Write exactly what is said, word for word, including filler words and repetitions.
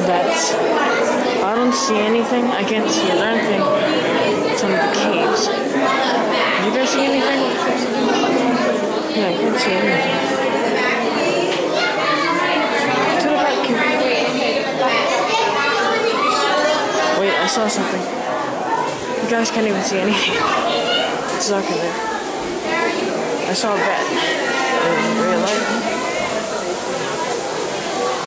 vets. I don't see anything. I can't see anything. Some of the caves. Do you guys see anything? Yeah, I can't see anything. To the back cave. Wait, I saw something. You guys can't even see anything. It's dark in there. I saw a vet. In real life.